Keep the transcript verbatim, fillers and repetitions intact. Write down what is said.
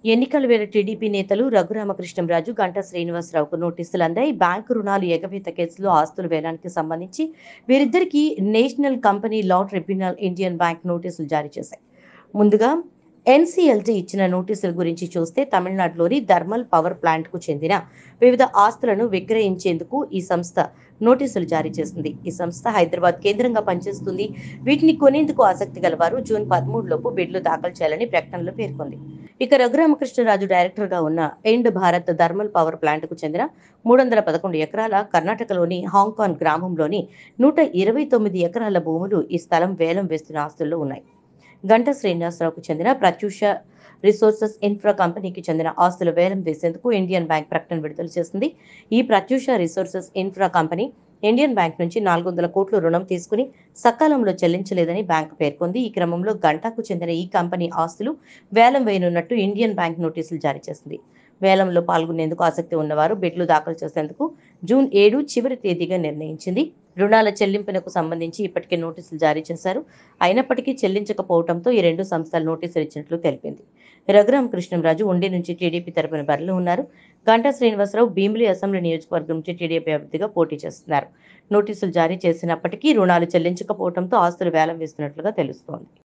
ఎన్నికల వేళ టీడీపీ నేతలు రఘురామకృష్ణంరాజు, గంటా శ్రీనివాసరావుకు నోటీసులు అందాయి. బ్యాంకు రుణాలు ఎగవేత కేసులో ఆస్తుల వేలానికి సంబంధించి వీరిద్దరికీ national company law tribunal Indian bank నోటీసులు జారీ చేశాయి. ముందుగా ఎన్సీఎల్టీ ఇచ్చిన నోటీసుల గురించి చూస్తే తమిళనాడులోని థర్మల్ పవర్ ప్లాంట్కు చెందిన వివిధ ఆస్తులను విక్రయించేందుకు ఈ సంస్థ నోటీసులు జారీ చేసింది. ఈ సంస్థ హైదరాబాద్ కేంద్రంగా పనిచేస్తుంది. వీటిని కొనేందుకు ఆసక్తి గలవారు జూన్ పదమూడు లోపు బిడ్లు దాఖలు చేయాలని ప్రకటనలో పేర్కొంది. ఇక రఘురామకృష్ణరాజు డైరెక్టర్గా ఉన్న ఎండ్ భారత్ థర్మల్ పవర్ ప్లాంట్కు చెందిన మూడు వందల పదకొండు ఎకరాల కర్ణాటకలోని హాంకాంగ్ గ్రామంలోని నూట ఇరవై తొమ్మిది ఎకరాల భూములు ఈ స్థలం వేలం వేస్తున్న ఆస్తుల్లో ఉన్నాయి. గంటా శ్రీనివాసరావుకు చెందిన ప్రత్యూష రిసోర్సెస్ ఇన్ఫ్రా కంపెనీకి చెందిన ఆస్తుల వేలం వేసేందుకు ఇండియన్ బ్యాంక్ ప్రకటన విడుదల చేసింది. ఈ Prathyusha resources infra company Indian bank నుంచి నాలుగు వందల కోట్లు రుణం తీసుకుని సకాలంలో చెల్లించలేదని బ్యాంకు పేర్కొంది. ఈ క్రమంలో గంటాకు చెందిన ఈ కంపెనీ ఆస్తులు వేలం వేయనున్నట్టు ఇండియన్ బ్యాంక్ నోటీసులు జారీ చేసింది. వేలంలో పాల్గొనేందుకు ఆసక్తి ఉన్నవారు బిడ్లు దాఖలు చేసేందుకు జూన్ ఏడు చివరి తేదీగా నిర్ణయించింది. రుణాల చెల్లింపునకు సంబంధించి ఇప్పటికే నోటీసులు జారీ చేశారు. అయినప్పటికీ చెల్లించకపోవడంతో ఈ రెండు సంస్థలు నోటీసులు ఇచ్చినట్లు తెలిపింది. రఘురామకృష్ణంరాజు ఉండి నుంచి టీడీపీ తరపున బరిలో ఉన్నారు. గంటా శ్రీనివాసరావు భీమిలి అసెంబ్లీ నియోజకవర్గం నుంచి టీడీపీ అభ్యర్థిగా పోటీ చేస్తున్నారు. నోటీసులు జారీ చేసినప్పటికీ రుణాలు చెల్లించకపోవడంతో ఆస్తులు వేలం వేస్తున్నట్లుగా తెలుస్తోంది.